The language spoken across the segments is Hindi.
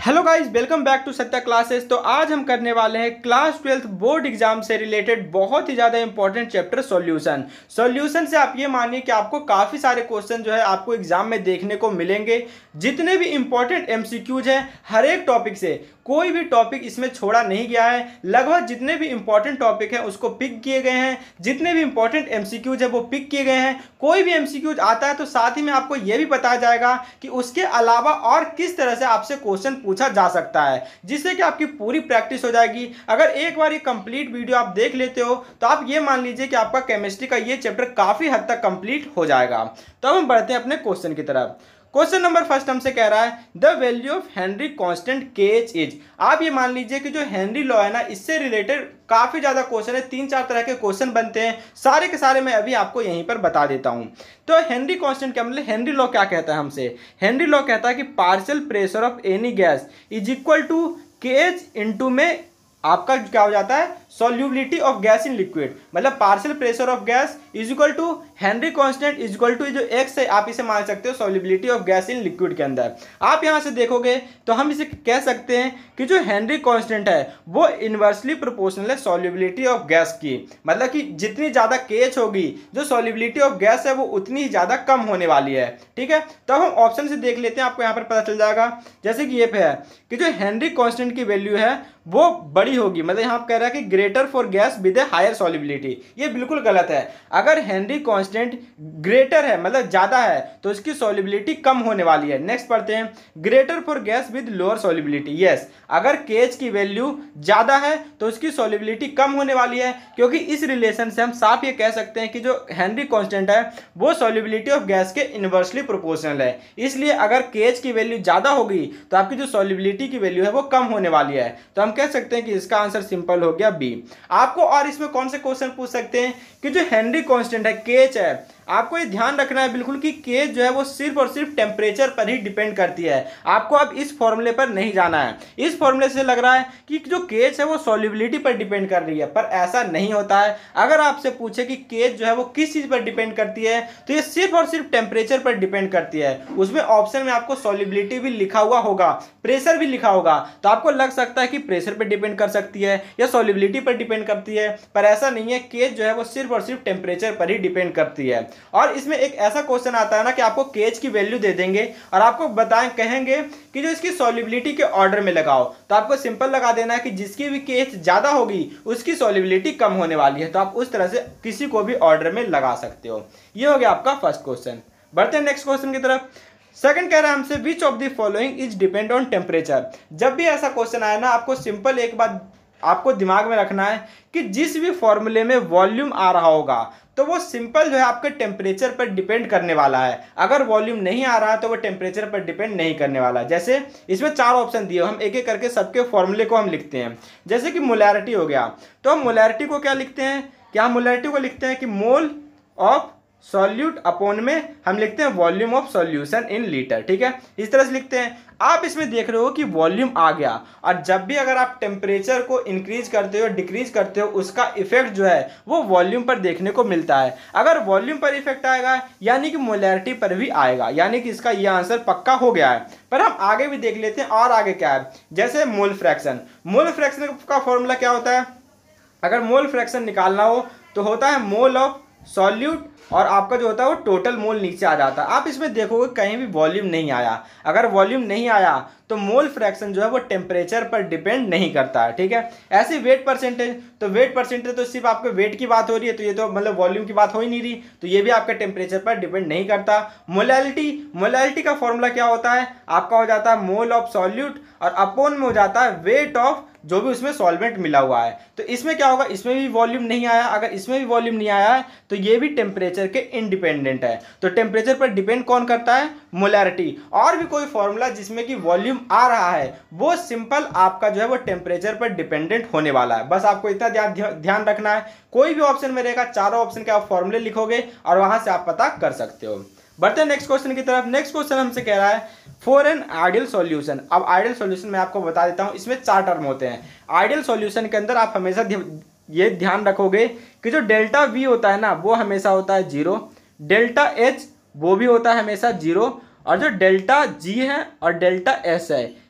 Hello guys, welcome back to Satya classes. तो आज हम करने वाले हैं क्लास 12 बोर्ड एग्जाम से रिलेटेड बहुत ही ज़्यादा इंपॉर्टेंट चैप्टर सॉल्यूशन से आप ये मानिए कि आपको काफ़ी सारे क्वेश्चन जो है आपको एग्जाम में देखने को मिलेंगे। जितने भी इंपॉर्टेंट एमसीक्यूज हैं हर एक टॉपिक से, कोई भी टॉपिक इसमें छोड़ा नहीं गया है। लगभग जितने भी इंपॉर्टेंट टॉपिक हैं उसको पिक किए गए हैं, जितने भी इंपॉर्टेंट एमसीक्यूज है वो पिक किए गए हैं। कोई भी एमसीक्यूज आता है तो साथ ही में आपको यह भी बताया जाएगा कि उसके अलावा और किस तरह से आपसे क्वेश्चन पूछा जा सकता है, जिससे कि आपकी पूरी प्रैक्टिस हो जाएगी। अगर एक बार ये कंप्लीट वीडियो आप देख लेते हो तो आप ये मान लीजिए कि आपका केमिस्ट्री का ये चैप्टर काफी हद तक कंप्लीट हो जाएगा। तो अब हम बढ़ते हैं अपने क्वेश्चन की तरफ। क्वेश्चन नंबर फर्स्ट हमसे कह रहा है the value of Henry constant KH is. आप ये मान लीजिए कि जो हेनरी लॉ है ना, इससे रिलेटेड काफी ज्यादा क्वेश्चन है, 3-4 तरह के क्वेश्चन बनते हैं। सारे के सारे मैं अभी आपको यहीं पर बता देता हूं। तो हेनरी कांस्टेंट क्या मतलब, हेनरी लॉ क्या कहता है हमसे? हेनरी लॉ कहता है कि partial pressure of any gas is equal to KH into में आपका क्या हो जाता है, solubility of gas in liquid. मतलब partial pressure of gas is equal to Henry constant is equal to जो एक्स है, आप इसे मान सकते हो solubility of gas in liquid के अंदर। आप यहां से देखोगे तो हम इसे कह सकते हैं कि जो हेनरी कांस्टेंट है वो इनवर्सली प्रोपोर्शनल है सॉल्युबिलिटी ऑफ गैस की। मतलब कि जितनी ज्यादा केएच होगी, जो सॉल्युबिलिटी ऑफ गैस है वो उतनी ही ज्यादा कम होने वाली है। ठीक है, तो हम ऑप्शन से देख लेते हैं, आपको यहां पर पता चल जाएगा। जैसे कि ये पे है कि जो हेनरी कांस्टेंट की वैल्यू है वो बड़ी होगी, मतलब यहां कह रहा है कि greater for gas with a higher solubility. ये बिल्कुल गलत है। अगर हेनरी कांस्टेंट ग्रेटर है मतलब ज्यादा है तो इसकी सॉल्युबिलिटी कम होने वाली है। नेक्स्ट पढ़ते हैं, greater for gas with lower solubility. Yes, अगर केएच की वैल्यू ज्यादा है तो उसकी सॉल्युबिलिटी कम होने वाली है, क्योंकि इस रिलेशन से हम साफ ये कह सकते हैं कि जो हेनरी कांस्टेंट है वो सॉल्युबिलिटी ऑफ गैस के इनवर्सली प्रोपोर्शनल है। इसलिए अगर केएच की वैल्यू ज्यादा होगी तो आपकी जो सॉल्युबिलिटी की वैल्यू है वो कम होने वाली है। तो हम कह सकते हैं कि इसका आंसर सिंपल हो गया बी। आपको और इसमें कौन से क्वेश्चन पूछ सकते हैं कि जो हेनरी कांस्टेंट है, केएच है, आपको ये ध्यान रखना है बिल्कुल कि केएच जो है वो सिर्फ और सिर्फ टेम्परेचर पर ही डिपेंड करती है। आपको अब इस फॉर्मूले पर नहीं जाना है। इस फॉर्मूले से लग रहा है कि जो केएच है वो सॉल्युबिलिटी पर डिपेंड कर रही है, पर ऐसा नहीं होता है। अगर आपसे पूछे कि केएच जो है वो किस चीज पर डिपेंड करती है तो ये सिर्फ और सिर्फ टेम्परेचर पर डिपेंड करती है। उसमें ऑप्शन में आपको सॉल्युबिलिटी भी लिखा हुआ होगा, प्रेशर भी लिखा होगा, तो आपको लग सकता है कि प्रेशर पर डिपेंड कर सकती है या सॉल्युबिलिटी पर डिपेंड करती है, पर ऐसा नहीं है। केएच जो है वो सिर्फ और सिर्फ टेम्परेचर पर ही डिपेंड करती है। और इसमें एक ऐसा क्वेश्चन आता है ना कि आपको केएच की वैल्यू दे देंगे और आपको बताएं, कहेंगे कि जो इसकी सॉल्युबिलिटी के ऑर्डर में लगाओ, तो आपको सिंपल लगा देना है कि जिसकी भी केएच ज्यादा होगी उसकी सॉल्युबिलिटी कम होने वाली है। तो आप उस तरह से किसी को भी ऑर्डर में लगा सकते हो। ये हो गया आपका फर्स्ट क्वेश्चन। बढ़ते हैं नेक्स्ट क्वेश्चन की तरफ। सेकंड कह रहा है हमसे which of the following is depend on temperature. जब भी ऐसा क्वेश्चन आए ना, आपको सिंपल एक बात आपको दिमाग में रखना है कि जिस भी फॉर्मूले में वॉल्यूम आ रहा होगा तो वो सिंपल जो है आपके टेम्परेचर पर डिपेंड करने वाला है। अगर वॉल्यूम नहीं आ रहा है तो वो टेम्परेचर पर डिपेंड नहीं करने वाला है। जैसे इसमें 4 ऑप्शन दिए, हम एक एक करके सबके फॉर्मूले को हम लिखते हैं। जैसे कि मोलैरिटी हो गया, तो हम मोलैरिटी को क्या लिखते हैं, क्या मोलैरिटी को लिखते हैं कि मोल ऑफ सॉल्यूट अपॉन में हम लिखते हैं volume of solution in litre. ठीक है, इस तरह से लिखते हैं। आप इसमें देख रहे हो कि वॉल्यूम आ गया, और जब भी अगर आप टेम्परेचर को इंक्रीज करते हो डिक्रीज करते हो उसका इफेक्ट जो है वो वॉल्यूम पर देखने को मिलता है। अगर वॉल्यूम पर इफेक्ट आएगा यानी कि मोलैरिटी पर भी आएगा, यानी कि इसका यह आंसर पक्का हो गया है। पर हम आगे भी देख लेते हैं, और आगे क्या है। जैसे मोल फ्रैक्शन, मोल फ्रैक्शन का फॉर्मूला क्या होता है? अगर मोल फ्रैक्शन निकालना हो तो होता है मोल ऑफ सॉल्यूट, और आपका जो होता है वो टोटल मोल नीचे आ जाता है। आप इसमें देखोगे कहीं भी वॉल्यूम नहीं आया। अगर वॉल्यूम नहीं आया तो मोल फ्रैक्शन जो है वो टेम्परेचर पर डिपेंड नहीं करता है। ठीक है, ऐसे वेट परसेंटेज, तो वेट परसेंटेज तो सिर्फ आपके वेट की बात हो रही है, तो ये तो मतलब वॉल्यूम की बात हो ही नहीं रही, तो ये भी आपके टेम्परेचर पर डिपेंड नहीं करता। मोलैरिटी, मोलैरिटी का फॉर्मूला क्या होता है? आपका हो जाता है मोल ऑफ सॉल्यूट और अपॉन में हो जाता है वेट ऑफ जो भी उसमें सॉल्वेंट मिला हुआ है। तो इसमें क्या होगा, इसमें भी वॉल्यूम नहीं आया। अगर इसमें भी वॉल्यूम नहीं आया है तो ये भी टेम्परेचर के इंडिपेंडेंट है। तो टेम्परेचर पर डिपेंड कौन करता है? मोलैरिटी। और भी कोई फॉर्मूला जिसमें कि वॉल्यूम आ रहा है वो सिंपल आपका जो है वो टेम्परेचर पर डिपेंडेंट होने वाला है। बस आपको इतना ध्यान रखना है। कोई भी ऑप्शन में रहेगा, चारों ऑप्शन के आप फॉर्मूले लिखोगे और वहां से आप पता कर सकते हो। बढ़ते हैं नेक्स्ट क्वेश्चन की तरफ। नेक्स्ट क्वेश्चन हमसे कह रहा है फॉर एन आइडियल सॉल्यूशन। अब आइडियल सॉल्यूशन मैं आपको बता देता हूं, इसमें 4 टर्म होते हैं। आइडियल सॉल्यूशन के अंदर आप हमेशा ये ध्यान रखोगे कि जो डेल्टा वी होता है ना वो हमेशा होता है 0, डेल्टा एच वो भी होता है हमेशा 0, और जो डेल्टा जी है और डेल्टा एस है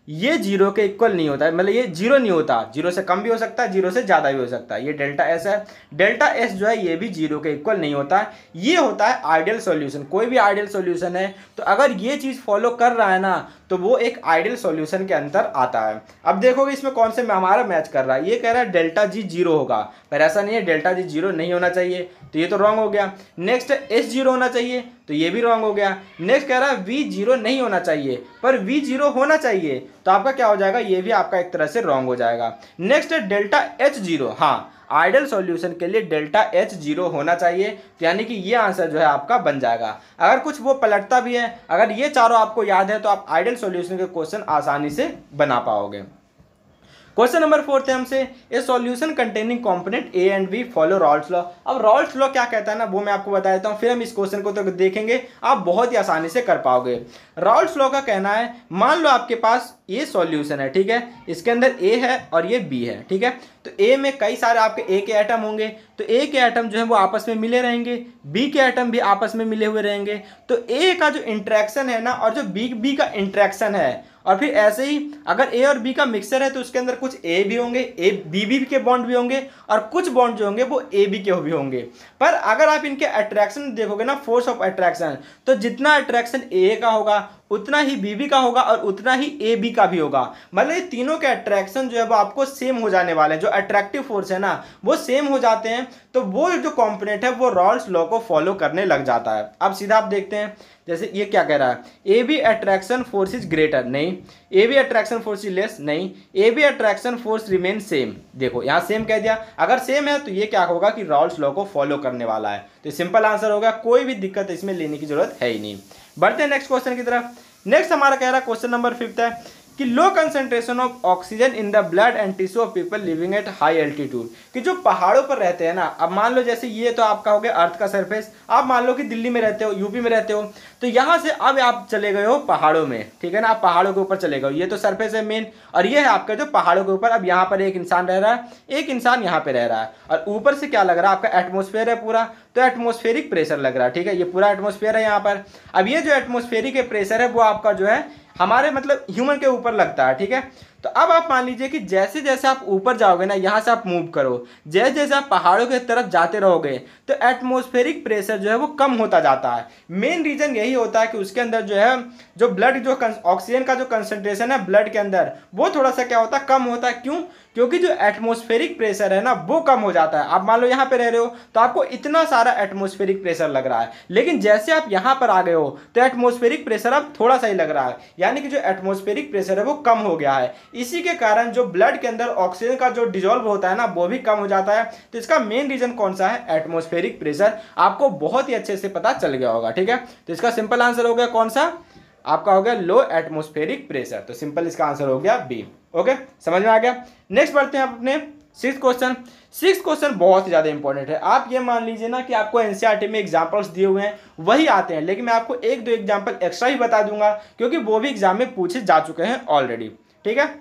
ये जीरो के इक्वल नहीं होता है, मतलब ये जीरो नहीं होता, जीरो से कम भी हो सकता है, जीरो से ज़्यादा भी हो सकता है। ये डेल्टा एस है, डेल्टा एस जो है ये भी जीरो के इक्वल नहीं होता है। ये होता है आइडियल सॉल्यूशन। कोई भी आइडियल सॉल्यूशन है तो अगर ये चीज़ फॉलो कर रहा है ना तो वो एक आइडियल सॉल्यूशन के अंदर आता है। अब देखोगे इसमें कौन से में हमारा मैच कर रहा है। ये कह रहा है डेल्टा जी जीरो होगा, पर ऐसा नहीं है, डेल्टा जी जीरो नहीं होना चाहिए, तो ये तो रॉन्ग हो गया। नेक्स्ट एस जीरो होना चाहिए, तो ये भी रॉन्ग हो गया। नेक्स्ट कह रहा है वी जीरो नहीं होना चाहिए, पर वी जीरो होना चाहिए, तो आपका क्या हो जाएगा, ये भी आपका एक तरह से रॉन्ग हो जाएगा। नेक्स्ट है डेल्टा एच जीरो। हाँ, आइडियल सॉल्यूशन के लिए डेल्टा एच जीरो होना चाहिए, तो यानी कि ये आंसर जो है आपका बन जाएगा। अगर कुछ वो पलटता भी है, अगर ये चारों आपको याद है तो आप आइडियल सॉल्यूशन के क्वेश्चन आसानी से बना पाओगे। क्वेश्चन नंबर 4 है हमसे, a solution containing component A and B follow Raoult's law. अब रॉल्स लॉ क्या कहता है ना, वो मैं आपको बता देता हूँ, फिर हम इस क्वेश्चन को तो देखेंगे, आप बहुत ही आसानी से कर पाओगे। रॉल्स लॉ का कहना है, मान लो आपके पास ये सॉल्यूशन है, ठीक है, इसके अंदर ए है और ये बी है, ठीक है, तो ए में कई सारे आपके ए के एटम होंगे, तो ए के एटम जो है वो आपस में मिले रहेंगे, बी के एटम भी आपस में मिले हुए रहेंगे। तो ए का जो इंट्रैक्शन है ना और जो बी का इंट्रैक्शन है, और फिर ऐसे ही अगर ए और बी का मिक्सर है तो उसके अंदर कुछ ए भी होंगे, ए बी के बॉन्ड भी होंगे, और कुछ बॉन्ड जो होंगे वो ए बी के भी होंगे। पर अगर आप इनके अट्रैक्शन देखोगे ना, फोर्स ऑफ अट्रैक्शन, तो जितना अट्रैक्शन ए का होगा उतना ही बी का होगा और उतना ही ए बी का भी होगा। मतलब ये तीनों के अट्रैक्शन जो है वो आपको सेम हो जाने वाले हैं, जो अट्रैक्टिव फोर्स है ना वो सेम हो जाते हैं, तो वो जो कॉम्पोनेंट है वो रॉल्स लॉ को फॉलो करने लग जाता है। अब सीधा आप देखते हैं, जैसे ये क्या कह रहा है, A B attraction force is greater, नहीं, A B attraction force is less, नहीं, A B attraction force remain same. देखो यहाँ सेम कह दिया, अगर सेम है तो ये क्या होगा कि रॉल्स लॉ को फॉलो करने वाला है, तो सिंपल आंसर होगा, कोई भी दिक्कत इसमें लेने की जरूरत है ही नहीं। बढ़ते हैं नेक्स्ट क्वेश्चन की तरफ। नेक्स्ट हमारा कह रहा है क्वेश्चन नंबर 5 है कि low concentration of oxygen in the blood and tissue of people living at high altitude, कि जो पहाड़ों पर रहते हैं ना, अब मान लो जैसे ये तो आपका हो गया अर्थ का सरफेस, आप मान लो कि दिल्ली में रहते हो, यूपी में रहते हो, तो यहाँ से अब आप चले गए हो पहाड़ों में, ठीक है ना, आप पहाड़ों के ऊपर चले गए, ये तो सरफेस है मेन, और ये है आपका जो पहाड़ों के ऊपर। अब यहाँ पर एक इंसान रह रहा है, एक इंसान यहाँ पे रह रहा है, और ऊपर से क्या लग रहा है, आपका एटमोस्फेयर है पूरा, तो एटमोस्फेरिक प्रेशर लग रहा है, ठीक है, ये पूरा एटमोस्फेयर है यहाँ पर। अब ये जो एटमोस्फेरिक प्रेशर है वो आपका जो है हमारे मतलब ह्यूमन के ऊपर लगता है, ठीक है। तो अब आप मान लीजिए कि जैसे जैसे आप ऊपर जाओगे ना, यहाँ से आप मूव करो, जैसे जैसे आप पहाड़ों की तरफ जाते रहोगे तो एटमॉस्फेरिक प्रेशर जो है वो कम होता जाता है। मेन रीजन यही होता है कि उसके अंदर जो है जो ब्लड जो ऑक्सीजन का जो कंसंट्रेशन है ब्लड के अंदर वो थोड़ा सा क्या होता है, कम होता है। क्यों? क्योंकि जो एटमॉस्फेरिक प्रेशर है ना वो कम हो जाता है। आप मान लो यहाँ पे रह रहे हो तो आपको इतना सारा एटमॉस्फेरिक प्रेशर लग रहा है, लेकिन जैसे आप यहाँ पर आ गए हो तो एटमॉस्फेरिक प्रेशर अब थोड़ा सा ही लग रहा है, यानी कि जो एटमॉस्फेरिक प्रेशर है वो कम हो गया है। इसी के कारण जो ब्लड के अंदर ऑक्सीजन का जो डिजोल्व होता है ना वो भी कम हो जाता है। तो इसका मेन रीजन कौन सा है? Atmospheric pressure. आपको बहुत ही अच्छे से पता चल गया होगा, ठीक है। तो इसका सिंपल आंसर हो गया कौन सा? आपका हो गया लो एटमॉस्फेरिक प्रेशर। तो सिंपल इसका आंसर हो गया बी। ओके, समझ में आ गया। नेक्स्ट बढ़ते हैं अपने सिक्स्थ क्वेश्चन। सिक्स्थ क्वेश्चन बहुत ही ज़्यादा इंपॉर्टेंट है। आप ये मान लीजिए ना कि आपको एनसीईआरटी में एग्जांपल्स दिए हुए हैं वही आते हैं, लेकिन मैं आपको एक दो एग्जांपल एक्स्ट्रा ही बता दूंगा क्योंकि वो भी एग्जाम में पूछे जा चुके हैं ऑलरेडी, ठीक है।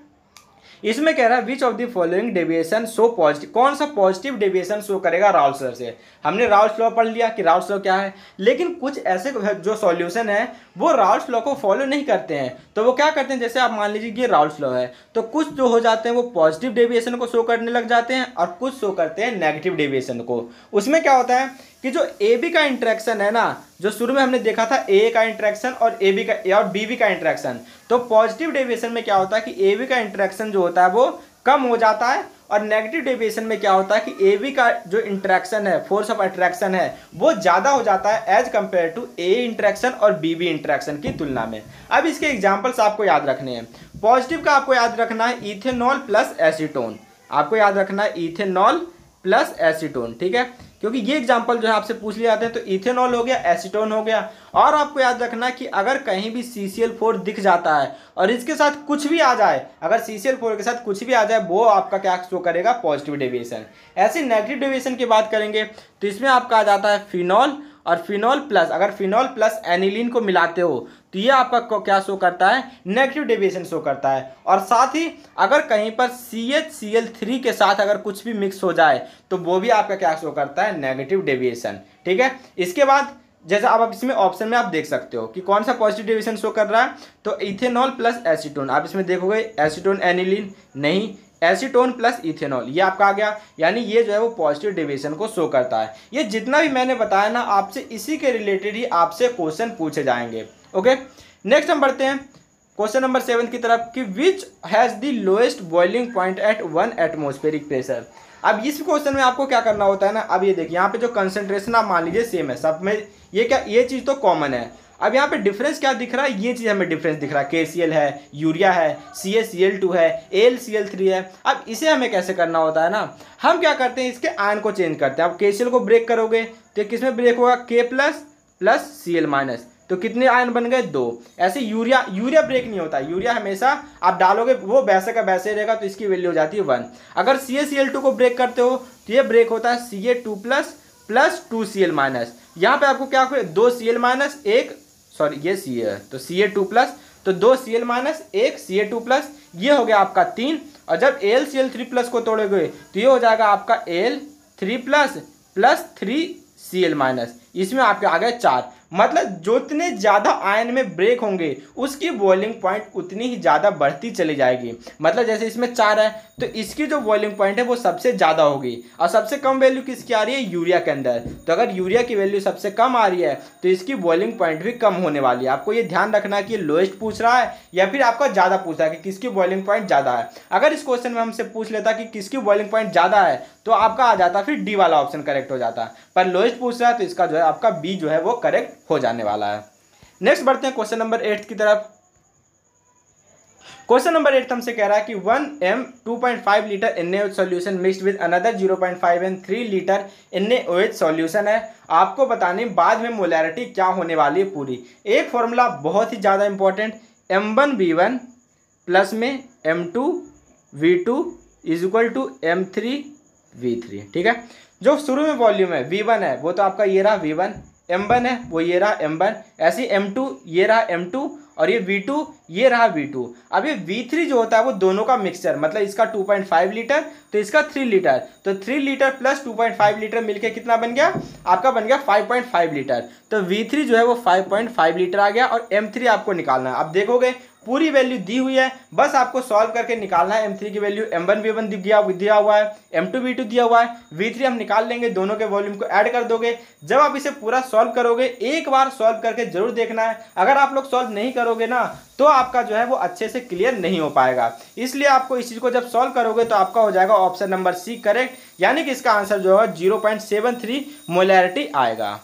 इसमें कह रहा है which of the following deviation show positive, कौन सा पॉजिटिव डेविएशन शो करेगा राउल्स लॉ से। हमने राउल्स लॉ पढ़ लिया कि राउल्स लॉ क्या है, लेकिन कुछ ऐसे जो सॉल्यूशन है वो राउल्स लॉ को फॉलो नहीं करते हैं। तो वो क्या करते हैं, जैसे आप मान लीजिए ये राउल्स लॉ है तो कुछ जो हो जाते हैं वो पॉजिटिव डेविएशन को शो करने लग जाते हैं और कुछ शो करते हैं नेगेटिव डेविएशन को। उसमें क्या होता है कि जो ए बी का इंटरेक्शन है ना, जो शुरू में हमने देखा था ए का इंटरेक्शन और ए बी का और बी बी का इंटरेक्शन, तो पॉजिटिव डेविएशन में क्या होता है कि ए बी का इंटरेक्शन जो होता है वो कम हो जाता है और नेगेटिव डेविएशन में क्या होता है कि ए बी का जो इंटरेक्शन है, फोर्स ऑफ अट्रैक्शन है, वो ज़्यादा हो जाता है as compare to A interaction और बी बी इंटरेक्शन की तुलना में। अब इसके एग्जाम्पल्स आपको याद रखने हैं। पॉजिटिव का आपको याद रखना है इथेनॉल प्लस एसीटोन, आपको याद रखना है इथेनॉल प्लस एसीटोन, ठीक है, क्योंकि ये एग्जांपल जो है आपसे पूछ लिए जाते हैं। तो इथेनॉल हो गया, एसीटोन हो गया, और आपको याद रखना कि अगर कहीं भी CCl4 दिख जाता है और इसके साथ कुछ भी आ जाए, अगर CCl4 के साथ कुछ भी आ जाए वो आपका क्या शो करेगा? Positive deviation. ऐसे नेगेटिव डेविएशन की बात करेंगे तो इसमें आपका आ जाता है फिनॉल और फिनॉल प्लस, अगर फिनॉल प्लस एनिलीन को मिलाते हो तो ये आपका क्या शो करता है? नेगेटिव डेविएशन शो करता है। और साथ ही अगर कहीं पर CHCl3 के साथ अगर कुछ भी मिक्स हो जाए तो वो भी आपका क्या शो करता है? नेगेटिव डेविएशन, ठीक है। इसके बाद जैसा अब इसमें ऑप्शन में आप देख सकते हो कि कौन सा पॉजिटिव डेविएशन शो कर रहा है, तो इथेनॉल प्लस एसीटोन। आप इसमें देखोगे एसीटोन एनिलीन नहीं, एसीटोन प्लस इथेनॉल ये आपका आ गया, यानी ये जो है वो पॉजिटिव डेविएशन को शो करता है। ये जितना भी मैंने बताया ना आपसे इसी के रिलेटेड ही आपसे क्वेश्चन पूछे जाएंगे। ओके, नेक्स्ट हम बढ़ते हैं क्वेश्चन नंबर 7 की तरफ कि which has the lowest boiling point at 1 atmospheric pressure. अब इस क्वेश्चन में आपको क्या करना होता है ना, अब ये देखिए यहाँ पे जो कंसंट्रेशन आप मान लीजिए सेम है सब में, ये क्या ये चीज़ तो कॉमन है। अब यहाँ पे डिफरेंस क्या दिख रहा है, ये चीज़ हमें डिफरेंस दिख रहा है, KCl है, यूरिया है, CaCl2 है, AlCl3 है। अब इसे हमें कैसे करना होता है ना, हम क्या करते हैं इसके आयन को चेंज करते हैं। अब KCl को ब्रेक करोगे तो किस में ब्रेक होगा, K प्लस Cl-, तो कितने आयन बन गए 2। ऐसे यूरिया ब्रेक नहीं होता, यूरिया हमेशा आप डालोगे वो वैसे का वैसे रहेगा, तो इसकी वैल्यू हो जाती है 1। अगर CaCl2 को ब्रेक करते हो तो ये ब्रेक होता है Ca2 प्लस 2Cl-। यहाँ पे आपको क्या हो 2 Cl-, एक सॉरी ये Ca है तो Ca2 प्लस, तो 2 Cl-, एक Ca2 प्लस, ये हो गया आपका 3। और जब AlCl3 प्लस को तोड़ोगे तो ये हो जाएगा आपका Al3 प्लस 3 Cl-, इसमें आपके आ गए 4। मतलब जितने ज़्यादा आयन में ब्रेक होंगे उसकी बॉइलिंग पॉइंट उतनी ही ज़्यादा बढ़ती चली जाएगी। मतलब जैसे इसमें 4 है तो इसकी जो बॉइलिंग पॉइंट है वो सबसे ज़्यादा होगी, और सबसे कम वैल्यू किसकी आ रही है, यूरिया के अंदर। तो अगर यूरिया की वैल्यू सबसे कम आ रही है तो इसकी बॉइलिंग पॉइंट भी कम होने वाली है। आपको ये ध्यान रखना है कि लोएस्ट पूछ रहा है या फिर आपका ज़्यादा पूछ रहा है कि किसकी बॉइलिंग पॉइंट ज़्यादा है। अगर इस क्वेश्चन में हमसे पूछ लेता कि किसकी बॉइलिंग पॉइंट ज़्यादा है तो आपका आ जाता फिर डी वाला ऑप्शन करेक्ट हो जाता, पर लोएस्ट पूछ रहा है तो इसका जो है आपका बी जो है वो करेक्ट हो जाने वाला है। नेक्स्ट बढ़ते हैं क्वेश्चन नंबर 8 की तरफ। क्वेश्चन नंबर 8 हमसे कह रहा है कि 1m 2.5 litre NaOH solution mixed with another 0.5 and 3 litre NaOH solution है। आपको बताने बाद में मोलैरिटी क्या होने वाली है पूरी। एक फॉर्मूला बहुत ही ज़्यादा इंपॉर्टेंट, M1V1 प्लस में M2V2 is equal to M3V3। ठीक है, जो शुरू में वॉल्यूम है V1 है वो तो आपका ये रहा V1, M1 है वो ये रहा M1, ऐसे M2 ये रहा M2, और ये V2 ये रहा V2। अब ये V3 जो होता है वो दोनों का मिक्सचर, मतलब इसका 2.5 लीटर तो इसका 3 लीटर, तो 3 लीटर प्लस 2.5 लीटर मिलके कितना बन गया, आपका बन गया 5.5 लीटर। तो V3 जो है वो 5.5 लीटर आ गया, और M3 आपको निकालना है। अब देखोगे पूरी वैल्यू दी हुई है, बस आपको सॉल्व करके निकालना है। M3 की वैल्यू M1V1 दिया हुआ है, M2V2 दिया हुआ है, V3 हम निकाल लेंगे, दोनों के वॉल्यूम को ऐड कर दोगे। जब आप इसे पूरा सॉल्व करोगे, एक बार सॉल्व करके जरूर देखना है। अगर आप लोग सॉल्व नहीं करोगे ना तो आपका जो है वो अच्छे से क्लियर नहीं हो पाएगा। इसलिए आपको इस चीज़ को जब सॉल्व करोगे तो आपका हो जाएगा ऑप्शन नंबर सी करेक्ट, यानी कि इसका आंसर जो है 0.73 मोलैरिटी आएगा।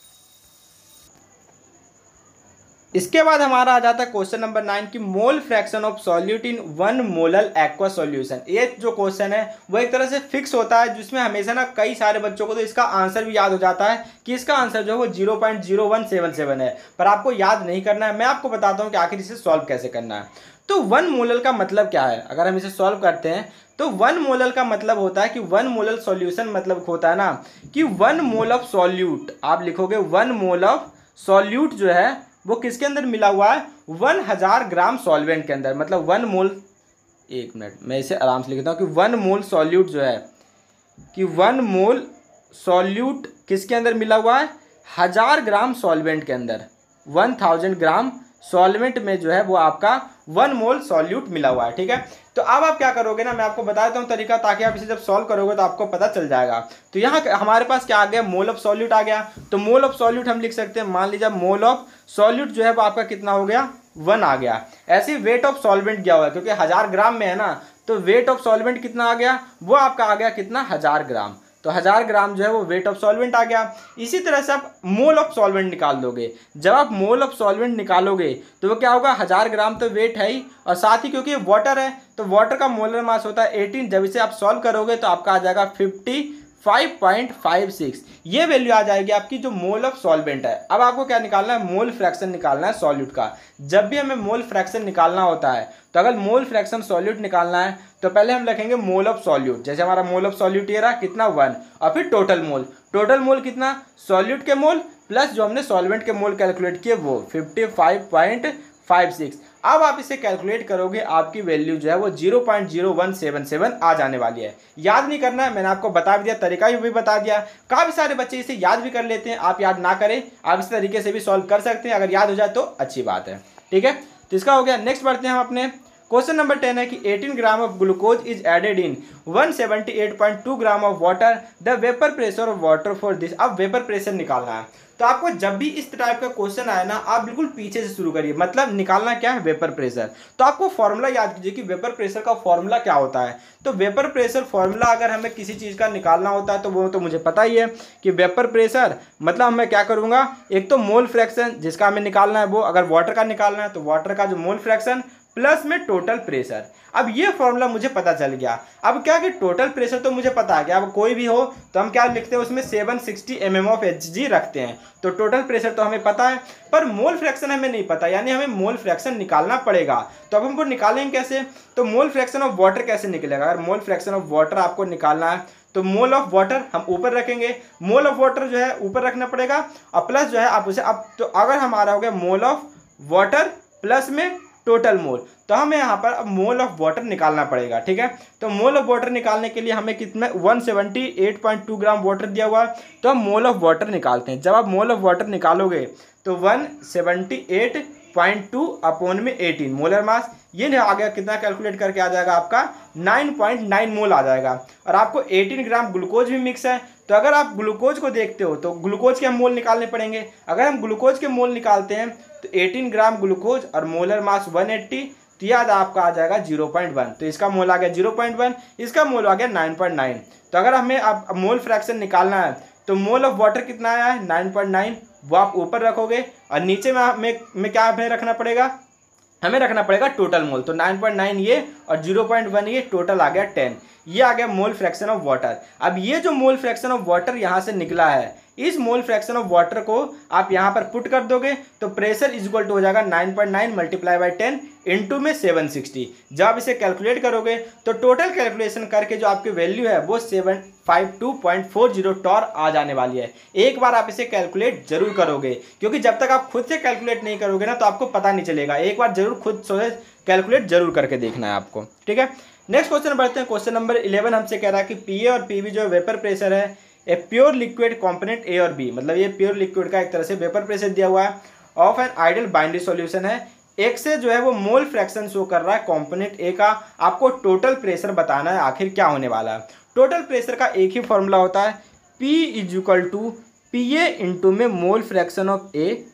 इसके बाद हमारा आ जाता है क्वेश्चन नंबर 9 की mole fraction of solute in 1 molal aqua solution. ये जो क्वेश्चन है वो एक तरह से फिक्स होता है, जिसमें हमेशा ना कई सारे बच्चों को तो इसका आंसर भी याद हो जाता है कि इसका आंसर जो है वो 0.0177 है, पर आपको याद नहीं करना है। मैं आपको बताता हूँ कि आखिर इसे सॉल्व कैसे करना है। तो 1 मोलल का मतलब क्या है, अगर हम इसे सॉल्व करते हैं तो 1 मोलल का मतलब होता है कि 1 मोलल सॉल्यूशन मतलब होता है ना कि 1 मोल ऑफ सॉल्यूट, आप लिखोगे 1 मोल ऑफ सॉल्यूट जो है वो किसके अंदर मिला हुआ है, 1000 ग्राम सॉल्वेंट के अंदर। मतलब 1 मोल, एक मिनट मैं इसे आराम से लिखता हूँ कि 1 मोल सॉल्यूट जो है कि 1 मोल सॉल्यूट किसके अंदर मिला हुआ है, 1000 ग्राम सॉल्वेंट के अंदर, 1000 ग्राम सॉल्वेंट में जो है वो आपका 1 मोल सॉल्यूट मिला हुआ है। ठीक है, तो अब आप क्या करोगे ना, मैं आपको बता देता हूँ तरीका, ताकि आप इसे जब सॉल्व करोगे तो आपको पता चल जाएगा। तो यहाँ हमारे पास क्या आ गया, मोल ऑफ सॉल्यूट आ गया। तो मोल ऑफ सॉल्यूट हम लिख सकते हैं, मान लीजिए मोल ऑफ सॉल्यूट जो है वो आपका कितना हो गया, 1 आ गया। ऐसे ही वेट ऑफ सॉल्वेंट क्या हुआ, क्योंकि 1000 ग्राम में है ना, तो वेट ऑफ सॉल्वेंट कितना आ गया, वो आपका आ गया कितना, 1000 ग्राम। तो 1000 ग्राम जो है वो वेट ऑफ सॉल्वेंट आ गया। इसी तरह से आप मोल ऑफ सॉल्वेंट निकाल दोगे। जब आप मोल ऑफ सॉल्वेंट निकालोगे तो वो क्या होगा, 1000 ग्राम तो वेट है ही, और साथ ही क्योंकि ये वाटर है तो वाटर का मोलर मास होता है 18। जब इसे आप सॉल्व करोगे तो आपका आ जाएगा 55.56। ये वैल्यू आ जाएगी आपकी जो मोल ऑफ सॉल्वेंट है। अब आपको क्या निकालना है, मोल फ्रैक्शन निकालना है सॉल्यूट का। जब भी हमें मोल फ्रैक्शन निकालना होता है तो अगर मोल फ्रैक्शन सॉल्यूट निकालना है तो पहले हम लिखेंगे मोल ऑफ सॉल्यूट। जैसे हमारा मोल ऑफ सॉल्यूट ये रहा कितना 1, और फिर टोटल मोल कितना, सॉल्यूट के मोल प्लस जो हमने सॉल्वेंट के मोल कैलकुलेट किए वो 55.56। अब आप इसे कैलकुलेट करोगे, आपकी वैल्यू जो है वो 0.0177 आ जाने वाली है। याद नहीं करना है, मैंने आपको बता दिया, तरीका भी बता दिया। काफ़ी सारे बच्चे इसे याद भी कर लेते हैं, आप याद ना करें, आप इस तरीके से भी सॉल्व कर सकते हैं। अगर याद हो जाए तो अच्छी बात है, ठीक है। तो इसका हो गया। नेक्स्ट बढ़ते हैं हम अपने क्वेश्चन नंबर 10 है कि 18 gram of glucose is added in 178.2 gram of water, the vapour pressure of water for this. अब वेपर प्रेशर निकालना है, तो आपको जब भी इस टाइप का क्वेश्चन आए ना, आप बिल्कुल पीछे से शुरू करिए। मतलब निकालना क्या है, वेपर प्रेशर। तो आपको फॉर्मूला याद कीजिए कि वेपर प्रेशर का फॉर्मूला क्या होता है। तो वेपर प्रेशर फॉर्मूला अगर हमें किसी चीज़ का निकालना होता है तो वो तो मुझे पता ही है कि वेपर प्रेशर मतलब मैं क्या करूँगा, एक तो मोल फ्रैक्शन जिसका हमें निकालना है वो, अगर वाटर का निकालना है तो वाटर का जो मोल फ्रैक्शन प्लस में टोटल प्रेशर। अब ये फॉर्मूला मुझे पता चल गया। अब क्या कि टोटल प्रेशर तो मुझे पता है कि अब कोई भी हो तो हम क्या लिखते हैं उसमें 760 mm ऑफ Hg रखते हैं, तो टोटल प्रेशर तो हमें पता है, पर मोल फ्रैक्शन हमें नहीं पता, यानी हमें मोल फ्रैक्शन निकालना पड़ेगा। तो अब हमको निकालेंगे कैसे, तो मोल फ्रैक्शन ऑफ वाटर कैसे निकलेगा। अगर मोल फ्रैक्शन ऑफ वाटर आपको निकालना है तो मोल ऑफ वाटर हम ऊपर रखेंगे, मोल ऑफ वाटर जो है ऊपर रखना पड़ेगा, और प्लस जो है आप उसे अब तो अगर हमारा हो गया मोल ऑफ वाटर प्लस में टोटल मोल, तो हमें यहाँ पर अब मोल ऑफ वाटर निकालना पड़ेगा, ठीक है। तो मोल ऑफ वाटर निकालने के लिए हमें कितना 178.2 ग्राम वाटर दिया हुआ, तो हम मोल ऑफ वाटर निकालते हैं। जब आप मोल ऑफ वाटर निकालोगे तो 178.2 अपॉन में 18 मोलर मास, ये आ गया कितना, कैलकुलेट करके आ जाएगा आपका 9.9 मोल आ जाएगा। और आपको 18 ग्राम ग्लूकोज भी मिक्स है, तो अगर आप ग्लूकोज को देखते हो तो ग्लूकोज के हम मोल निकालने पड़ेंगे। अगर हम ग्लूकोज के मोल निकालते हैं तो 18 ग्राम ग्लूकोज और मोलर मास 180, तो याद आपका आ जाएगा 0.1, तो इसका मोल आ गया 0.1, इसका मोल आ गया 9.9। तो अगर हमें अब मोल फ्रैक्शन निकालना है तो मोल ऑफ वाटर कितना आया है 9.9, वो आप ऊपर रखोगे, और नीचे में क्या हमें रखना पड़ेगा, हमें रखना पड़ेगा टोटल मोल। तो 9.9 ये और 0.1 ये, टोटल आ गया 10, ये आ गया मोल फ्रैक्शन ऑफ वाटर। अब ये जो मोल फ्रैक्शन ऑफ वाटर यहाँ से निकला है, इस मोल फ्रैक्शन ऑफ वाटर को आप यहाँ पर पुट कर दोगे तो प्रेशर इज इक्वल टू हो जाएगा 9.9 मल्टीप्लाई बाई 10 इंटू में 760। जब आप इसे कैलकुलेट करोगे तो टोटल कैलकुलेशन करके जो आपकी वैल्यू है वो 752.40 टॉर आ जाने वाली है। एक बार आप इसे कैलकुलेट जरूर करोगे, क्योंकि जब तक आप खुद से कैलकुलेट नहीं करोगे ना तो आपको पता नहीं चलेगा। एक बार जरूर खुद से कैलकुलेट जरूर करके देखना है आपको, ठीक है। नेक्स्ट क्वेश्चन बढ़ते हैं। क्वेश्चन नंबर 11 हमसे कह रहा है कि पीए और पीबी जो वेपर प्रेशर है, A pure liquid component A और बी, मतलब ये प्योर लिक्विड का एक तरह से वेपर प्रेशर दिया हुआ है, of an ideal binary solution है। एक से जो है वो मोल फ्रैक्शन शो कर रहा है कंपोनेंट ए का, आपको टोटल प्रेशर बताना है आखिर क्या होने वाला है। टोटल प्रेशर का एक ही फॉर्मूला होता है, P is equal to P A into में मोल फ्रैक्शन ऑफ ए,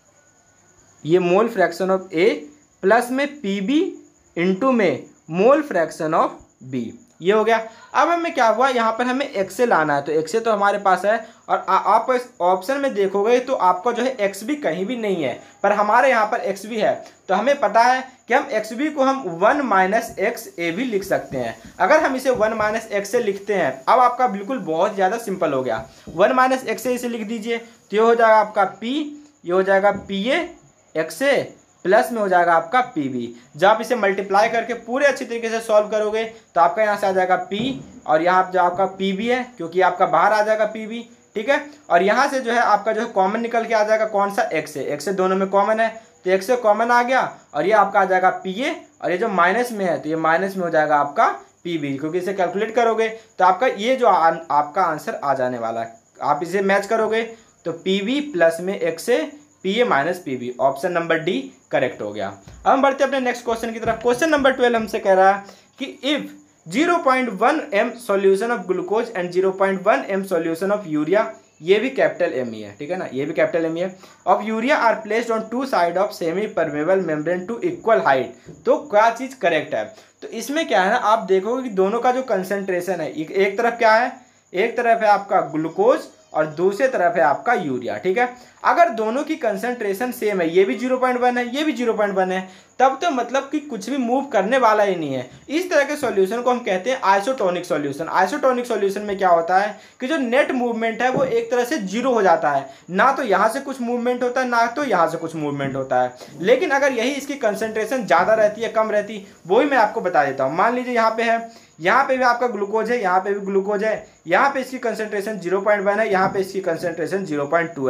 ये mole fraction of A plus में पी बी इंटू में मोल फ्रैक्शन ऑफ बी, ये हो गया। अब हमें क्या हुआ, यहाँ पर हमें एक्स से लाना है, तो एक्स से तो हमारे पास है, और आप इस ऑप्शन में देखोगे तो आपका जो है एक्स भी कहीं भी नहीं है, पर हमारे यहाँ पर एक्स भी है। तो हमें पता है कि हम एक्स बी को हम 1 माइनस एक्स ए भी लिख सकते हैं। अगर हम इसे 1 माइनस एक्स से लिखते हैं, अब आपका बिल्कुल बहुत ज़्यादा सिंपल हो गया। 1 माइनस एक्स से इसे लिख दीजिए, तो ये हो जाएगा आपका पी, ये हो जाएगा P A x A plus में हो जाएगा आपका पी बी। जब आप इसे मल्टीप्लाई करके पूरे अच्छी तरीके से सॉल्व करोगे तो आपका यहाँ से आ जाएगा पी, और यहाँ जो आपका पी बी है क्योंकि आपका बाहर आ जाएगा पी बी, ठीक है। और यहाँ से जो है आपका जो है कॉमन निकल के आ जाएगा, कौन सा, एक्स है, एक्स से दोनों में कॉमन है, तो एक्स से कॉमन आ गया, और ये आपका आ जाएगा पी ए, और ये जो माइनस में है तो ये माइनस में हो जाएगा आपका पी बी, क्योंकि इसे कैलकुलेट करोगे तो आपका ये जो आपका आंसर आ जाने वाला है। आप इसे मैच करोगे तो पी बी प्लस में एक्स से P A minus P B, option number D correct हो गया। अब हम बढ़ते हैं अपने नेक्स्ट क्वेश्चन की तरफ। क्वेश्चन नंबर 12 हमसे कह रहा है कि if 0.1 m solution of glucose and 0.1 m solution of urea, ये भी कैपिटल एम ही है, ठीक है ना, ये भी कैपिटल एम ही है, of urea are placed on 2 side of semi permeable membrane to equal height, तो क्या चीज़ करेक्ट है। तो इसमें क्या है ना, आप देखोगे कि दोनों का जो कंसंट्रेशन है, एक तरफ क्या है, एक तरफ है आपका ग्लूकोज और दूसरे तरफ है आपका यूरिया, ठीक है। अगर दोनों की कंसंट्रेशन सेम है, ये भी 0.1 है, ये भी 0.1 है, तब तो मतलब कि कुछ भी मूव करने वाला ही नहीं है। इस तरह के सॉल्यूशन को हम कहते हैं आइसोटोनिक सॉल्यूशन। आइसोटोनिक सॉल्यूशन में क्या होता है कि जो नेट मूवमेंट है वो एक तरह से जीरो हो जाता है, ना तो यहाँ से कुछ मूवमेंट होता है ना तो यहाँ से कुछ मूवमेंट होता है। लेकिन अगर यही इसकी कंसंट्रेशन ज़्यादा रहती है कम रहती, वही मैं आपको बता देता हूँ। मान लीजिए यहाँ पे है, यहाँ पे भी आपका ग्लूकोज है, यहाँ पे भी ग्लूकोज है, यहाँ पे इसकी कंसंट्रेशन 0.1 है, यहाँ पे इसकी कंसंट्रेशन 0.2 है,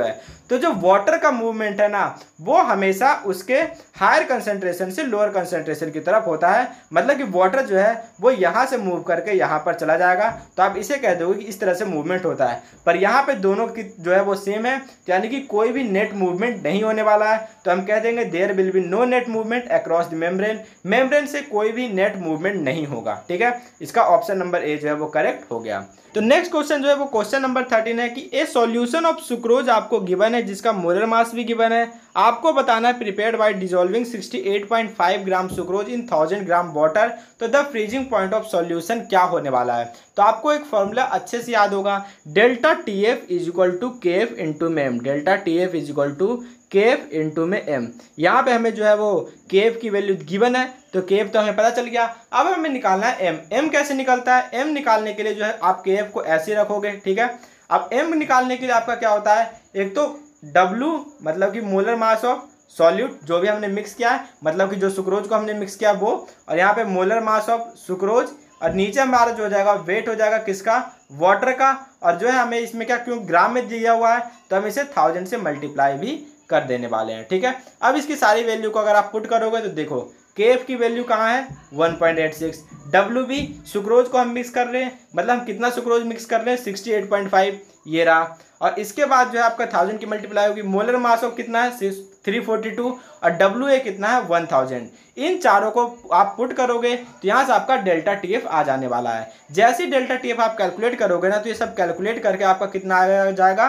तो जो वाटर का मूवमेंट है ना वो हमेशा उसके हायर कंसंट्रेशन से लोअर कंसंट्रेशन की तरफ होता है। मतलब कि वाटर जो है वो यहाँ से मूव करके यहाँ पर चला जाएगा, तो आप इसे कह दोगे कि इस तरह से मूवमेंट होता है। पर यहाँ पे दोनों की जो है वो सेम है, यानी कि कोई भी नेट मूवमेंट नहीं होने वाला है। तो हम कह देंगे there will be no net movement across the membrane, membrane से कोई भी नेट मूवमेंट नहीं होगा। ठीक है, इसका ऑप्शन नंबर ए जो है वो करेक्ट हो गया। तो नेक्स्ट क्वेश्चन जो है वो क्वेश्चन नंबर 13 है कि ए सॉल्यूशन ऑफ सुक्रोज आपको गिवन है, जिसका मोलर मास भी गिवन है। आपको बताना है prepared by dissolving 68.5 gram sucrose in 1000 gram water, तो the freezing point of solution क्या होने वाला है। तो आपको एक फॉर्मूला अच्छे से याद होगा, delta T F is equal to K F into में M, delta T F is equal to K F into में एम। यहाँ पे हमें जो है वो के एफ की वैल्यू गिवन है, तो के एफ तो हमें पता चल गया। अब हमें निकालना है एम। एम कैसे निकलता है, एम निकालने के लिए जो है आप के एफ को ऐसे रखोगे। ठीक है, अब एम निकालने के लिए आपका क्या होता है, एक तो W मतलब कि मोलर मास ऑफ सॉल्यूट जो भी हमने मिक्स किया है, मतलब कि जो सुक्रोज को हमने मिक्स किया वो, और यहाँ पे मोलर मास ऑफ सुक्रोज, और नीचे हमारा जो हो जाएगा वेट हो जाएगा किसका, वाटर का। और जो है हमें इसमें क्या, क्यों ग्राम में दिया हुआ है तो हम इसे 1000 से मल्टीप्लाई भी कर देने वाले हैं। ठीक है, अब इसकी सारी वैल्यू को अगर आप पुट करोगे तो देखो के एफ की वैल्यू कहाँ है 1.86, डब्ल्यू बी सुक्रोज को हम मिक्स कर रहे हैं, मतलब हम कितना सुक्रोज मिक्स कर रहे हैं 68.5, ये रहा। और इसके बाद जो है आपका 1000 की मल्टीप्लाई होगी, मोलर मास ऑफ कितना है 342, और डब्ल्यू ए कितना है 1000। इन चारों को आप पुट करोगे तो यहाँ से आपका डेल्टा टी एफ आ जाने वाला है। जैसे ही डेल्टा टी एफ आप कैलकुलेट करोगे ना तो ये सब कैलकुलेट करके आपका कितना आ जाएगा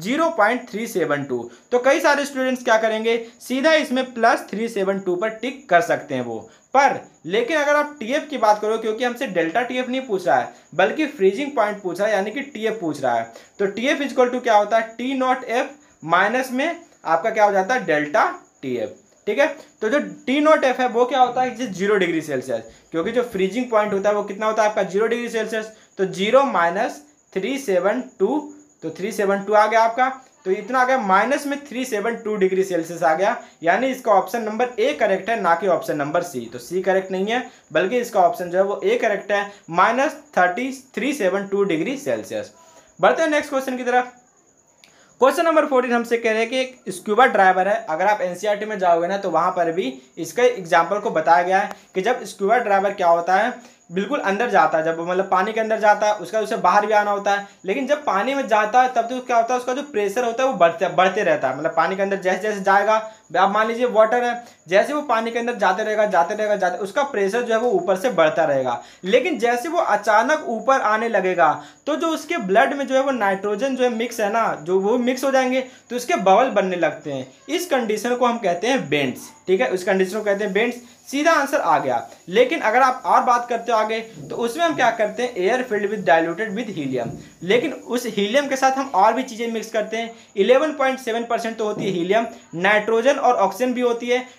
0.372। तो कई सारे स्टूडेंट्स क्या करेंगे, सीधा इसमें +372 पर टिक कर सकते हैं वो पर। लेकिन अगर आप टीएफ की बात करो, क्योंकि हमसे डेल्टा टीएफ नहीं पूछ रहा है बल्कि फ्रीजिंग पॉइंट पूछ रहा है, यानी कि टीएफ पूछ रहा है, तो टीएफ इक्वल टू क्या होता है टी नॉट एफ माइनस में आपका क्या हो जाता है डेल्टा टीएफ। ठीक है, तो जो टी नॉट एफ है वो क्या होता है 0 डिग्री सेल्सियस, क्योंकि जो फ्रीजिंग पॉइंट होता है वो कितना होता है आपका 0 डिग्री सेल्सियस। तो 0 माइनस 372, तो 372 आ गया आपका, तो इतना आ गया माइनस में 372 डिग्री सेल्सियस आ गया। यानी इसका ऑप्शन नंबर ए करेक्ट है, ना कि ऑप्शन नंबर सी। तो सी करेक्ट नहीं है बल्कि इसका ऑप्शन जो है वो ए करेक्ट है, -372 डिग्री सेल्सियस। बढ़ते हैं नेक्स्ट क्वेश्चन की तरफ। क्वेश्चन नंबर 14 हमसे कह रहे हैं कि एक स्क्यूबा ड्राइवर है। अगर आप एनसीईआरटी में जाओगे ना तो वहां पर भी इसका एग्जाम्पल को बताया गया है कि जब स्क्यूबा ड्राइवर क्या होता है, बिल्कुल अंदर जाता है, जब मतलब पानी के अंदर जाता है उसका उसे बाहर भी आना होता है, लेकिन जब पानी में जाता है तब तो क्या होता है उसका जो प्रेशर होता है वो बढ़ते रहता है। मतलब पानी के अंदर जैसे जैसे जाएगा, आप मान लीजिए वाटर है, जैसे वो पानी के अंदर जाते रहेगा उसका प्रेशर जो है वो ऊपर से बढ़ता रहेगा। लेकिन जैसे वो अचानक ऊपर आने लगेगा तो जो उसके ब्लड में जो है वो नाइट्रोजन जो है मिक्स है ना, जो वो मिक्स हो जाएंगे तो उसके बबल बनने लगते हैं। इस कंडीशन को हम कहते हैं बेंड्स। ठीक है, इस कंडीशन को कहते हैं बेंड्स। सीधा आंसर आ गया। लेकिन अगर आप और बात करते हो आगे तो उसमें हम क्या करते हैं, air filled with diluted with helium, लेकिन उस हीलियम के साथ हम और भी चीजें मिक्स करते हैं। 11.7% तो होती है हीलियम, नाइट्रोजन और ऑक्सीजन भी होती है,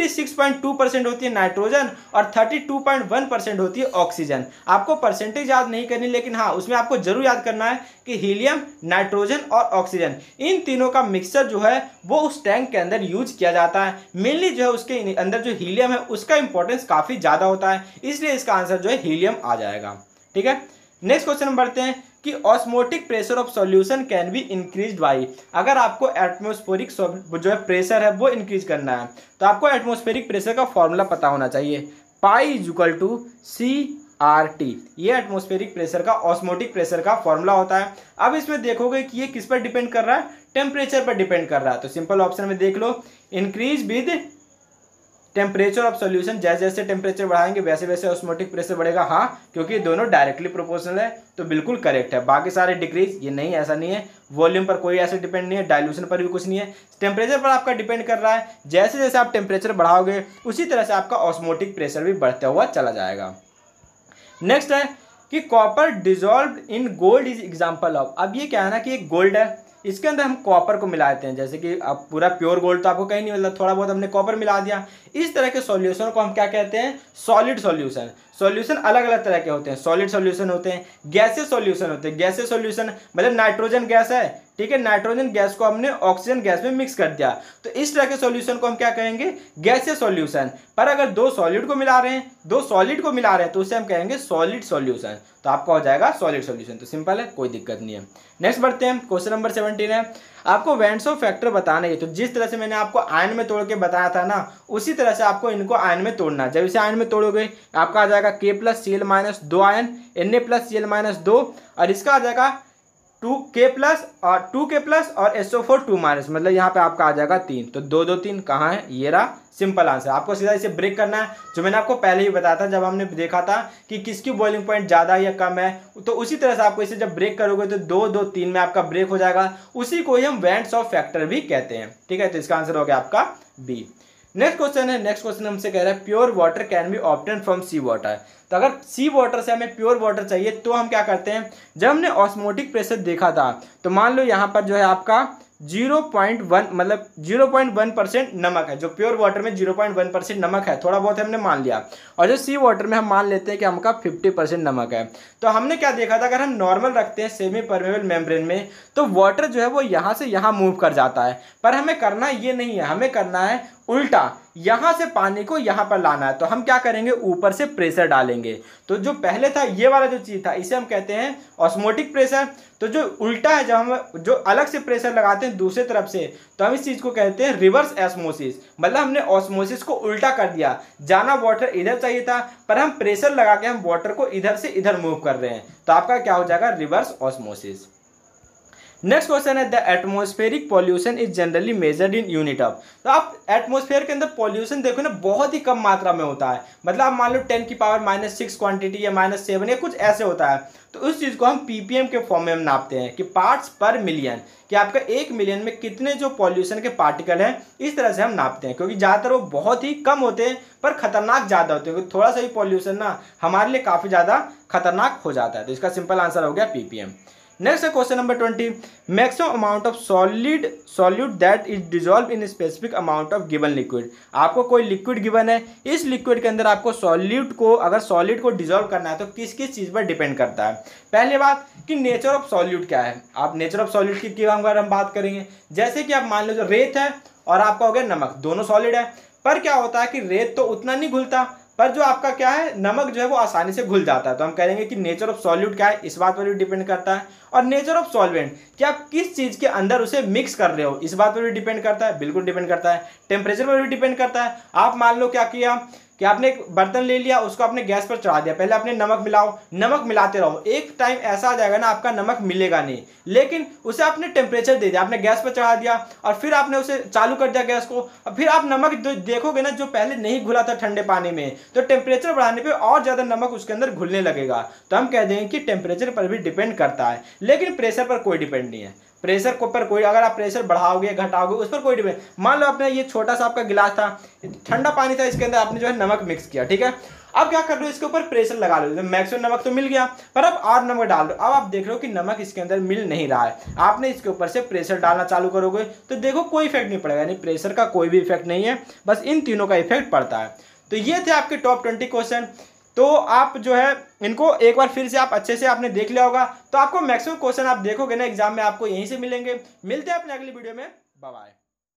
56.2% होती है नाइट्रोजन और 32.1% होती है ऑक्सीजन। आपको परसेंटेज याद नहीं करनी, लेकिन हाँ उसमें आपको जरूर याद करना है कि हीलियम, नाइट्रोजन और ऑक्सीजन इन तीनों का मिक्सचर जो है वो उस टैंक के अंदर यूज किया जाता है। मेनली जो है उसके अंदर जो हीलियम है उसका इंपॉर्टेंस काफी ज्यादा होता है, इसलिए इसका आंसर जो है हीलियम आ जाएगा। ठीक है, नेक्स्ट क्वेश्चन हम बढ़ते हैं कि osmotic pressure of solution can be increased by. अगर आपको एटमॉस्फेरिक जो है प्रेशर है वो इंक्रीज करना है तो आपको एटमॉस्फेरिक प्रेशर का फॉर्मूला पता होना चाहिए, पाई इक्वल टू CRT। ये एटमॉस्फेरिक प्रेशर का ऑस्मोटिक प्रेशर का फॉर्मूला होता है। अब इसमें देखोगे कि ये किस पर डिपेंड कर रहा है, टेम्परेचर पर डिपेंड कर रहा है। तो सिंपल ऑप्शन में देख लो, increase with temperature of solution, जैसे जैसे टेम्परेचर बढ़ाएंगे वैसे वैसे ऑस्मोटिक प्रेशर बढ़ेगा। हाँ, क्योंकि दोनों डायरेक्टली प्रोपोर्शनल है तो बिल्कुल करेक्ट है। बाकी सारे डिक्रीज ये नहीं, ऐसा नहीं है। वॉल्यूम पर कोई ऐसे डिपेंड नहीं है, डाइल्यूशन पर भी कुछ नहीं है, टेम्परेचर पर आपका डिपेंड कर रहा है। जैसे जैसे आप टेम्परेचर बढ़ाओगे उसी तरह से आपका ऑस्मोटिक प्रेशर भी बढ़ता हुआ चला जाएगा। नेक्स्ट है कि copper dissolve in gold is example of. अब ये क्या है ना कि एक गोल्ड है, इसके अंदर हम कॉपर को मिलाते हैं। जैसे कि अब पूरा प्योर गोल्ड तो आपको कहीं नहीं मिलता, थोड़ा बहुत हमने कॉपर मिला दिया। इस तरह के सॉल्यूशन को हम क्या कहते हैं, सॉलिड सॉल्यूशन। सॉल्यूशन अलग अलग तरह के होते हैं, सॉलिड सॉल्यूशन होते हैं, गैसीय सॉल्यूशन होते हैं। गैसीय सॉल्यूशन मतलब नाइट्रोजन गैस है, ठीक है, नाइट्रोजन गैस को हमने ऑक्सीजन गैस में मिक्स कर दिया, तो इस तरह के सॉल्यूशन को हम क्या कहेंगे, गैसीय सॉल्यूशन। पर अगर दो सॉलिड को मिला रहे हैं, दो सॉलिड को मिला रहे हैं, तो उसे हम कहेंगे सॉलिड सॉल्यूशन। तो आपका हो जाएगा सॉलिड सॉल्यूशन। तो सिंपल है, कोई दिक्कत नहीं है। नेक्स्ट बढ़ते हैं, क्वेश्चन नंबर 17 है, आपको वैंड्सो फैक्टर बताना है। तो जिस तरह से मैंने आपको आयन में तोड़ के बताया था ना, उसी तरह से आपको इनको आयन में तोड़ना है। जब इसे आयन में तोड़ोगे आपका आ जाएगा K+Cl-2 आयन, Na+Cl-2, और इसका आ जाएगा 2K+ और SO4 2- मतलब यहाँ पे आपका आ जाएगा 3। तो 2 2 3 कहाँ है, ये रहा। Simple answer. आपको सीधा इसे ब्रेक करना है, जो मैंने आपको पहले ही बताया था जब हमने देखा था कि किसकी बॉइलिंग पॉइंट ज़्यादा या कम है। तो उसी तरह से आपको इसे जब ब्रेक करोगे तो 2 2 3 में आपका ब्रेक हो जाएगा। उसी को ही हम वैंड्स फैक्टर भी कहते हैं, ठीक है। तो इसका आंसर हो गया आपका बी। नेक्स्ट क्वेश्चन है, नेक्स्ट क्वेश्चन हमसे कह रहा है pure water can be obtain from sea water. तो अगर सी वाटर से हमें प्योर वाटर चाहिए तो हम क्या करते हैं, जब हमने ऑस्मोटिक प्रेशर देखा था, तो मान लो यहाँ पर जो है आपका 0.1 मतलब 0.1% नमक है। जो प्योर वाटर में 0.1% नमक है, थोड़ा बहुत हमने मान लिया, और जो सी वाटर में हम मान लेते हैं कि हमका 50% नमक है। तो हमने क्या देखा था, अगर हम नॉर्मल रखते हैं सेमी परमेबल मेम्ब्रेन में, तो वाटर जो है वो यहाँ से यहाँ मूव कर जाता है। पर हमें करना ये नहीं है, हमें करना है उल्टा, यहाँ से पानी को यहाँ पर लाना है। तो हम क्या करेंगे, ऊपर से प्रेशर डालेंगे। तो जो पहले था ये वाला जो चीज़ था, इसे हम कहते हैं ऑस्मोटिक प्रेशर। तो जो उल्टा है, जब हम जो अलग से प्रेशर लगाते हैं दूसरे तरफ से, तो हम इस चीज़ को कहते हैं रिवर्स ऑस्मोसिस। मतलब हमने ऑस्मोसिस को उल्टा कर दिया, जाना वाटर इधर चाहिए था, पर हम प्रेशर लगा के हम वाटर को इधर से इधर मूव कर रहे हैं। तो आपका क्या हो जाएगा, रिवर्स ऑस्मोसिस। नेक्स्ट क्वेश्चन है, the atmospheric pollution is generally measured in unit of. तो आप एटमॉस्फेयर के अंदर पॉल्यूशन देखो ना, बहुत ही कम मात्रा में होता है। मतलब आप मान लो 10⁻⁻6 क्वांटिटी या -7 या कुछ ऐसे होता है। तो उस चीज़ को हम ppm के फॉर्म में हम नापते हैं कि पार्ट्स पर मिलियन, कि आपका 1 मिलियन में कितने जो पॉल्यूशन के पार्टिकल हैं, इस तरह से हम नापते हैं। क्योंकि ज़्यादातर वो बहुत ही कम होते हैं पर खतरनाक ज़्यादा होते हैं, क्योंकि थोड़ा सा ही पॉल्यूशन ना हमारे लिए काफ़ी ज़्यादा खतरनाक हो जाता है। तो इसका सिंपल आंसर हो गया ppm। नेक्स्ट है question number 20, maximum amount of solute that is dissolve in specific amount of given liquid. आपको कोई लिक्विड गिवन है, इस लिक्विड के अंदर आपको सॉल्यूट को, अगर सॉलिड को डिजॉल्व करना है तो किस किस चीज़ पर डिपेंड करता है। पहली बात कि नेचर ऑफ सॉल्यूट क्या है। आप नेचर ऑफ सॉल्यूट की अगर हम बात करेंगे, जैसे कि आप मान लो जो रेत है और आपका हो गया नमक, दोनों सॉलिड है। पर क्या होता है कि रेत तो उतना नहीं घुलता, पर जो आपका क्या है नमक जो है वो आसानी से घुल जाता है। तो हम कहेंगे कि नेचर ऑफ सॉल्यूट क्या है, इस बात पर भी डिपेंड करता है। और नेचर ऑफ सॉल्वेंट, कि आप किस चीज़ के अंदर उसे मिक्स कर रहे हो, इस बात पर भी डिपेंड करता है, बिल्कुल डिपेंड करता है। टेम्परेचर पर भी डिपेंड करता है। आप मान लो क्या किया कि आपने एक बर्तन ले लिया, उसको आपने गैस पर चढ़ा दिया, पहले आपने नमक मिलाओ, नमक मिलाते रहो, एक टाइम ऐसा आ जाएगा ना आपका नमक मिलेगा नहीं, लेकिन उसे आपने टेम्परेचर दे दिया, आपने गैस पर चढ़ा दिया और फिर आपने उसे चालू कर दिया गैस को, और फिर आप नमक देखोगे ना जो पहले नहीं घुला था ठंडे पानी में, तो टेम्परेचर बढ़ाने पर और ज़्यादा नमक उसके अंदर घुलने लगेगा। तो हम कह देंगे कि टेम्परेचर पर भी डिपेंड करता है, लेकिन प्रेशर पर कोई डिपेंड नहीं है। प्रेशर को पर कोई, अगर आप प्रेशर बढ़ाओगे घटाओगे उस पर कोई डिपेंड। मान लो आपने ये छोटा सा आपका गिलास था, ठंडा पानी था, इसके अंदर आपने जो है नमक मिक्स किया, ठीक है। अब क्या कर लो, इसके ऊपर प्रेशर लगा लो, तो मैक्सिमम नमक तो मिल गया, पर अब और नमक डाल दो। अब आप देख रहे हो कि नमक इसके अंदर मिल नहीं रहा है, आपने इसके ऊपर से प्रेशर डालना चालू करोगे तो देखो कोई इफेक्ट नहीं पड़ेगा। यानी प्रेशर का कोई भी इफेक्ट नहीं है, बस इन तीनों का इफेक्ट पड़ता है। तो ये थे आपके टॉप 20 क्वेश्चन। तो आप जो है इनको एक बार फिर से आप अच्छे से आपने देख लिया होगा, तो आपको मैक्सिमम क्वेश्चन आप देखोगे ना एग्जाम में, आपको यहीं से मिलेंगे। मिलते हैं अपने अगली वीडियो में, बाय बाय।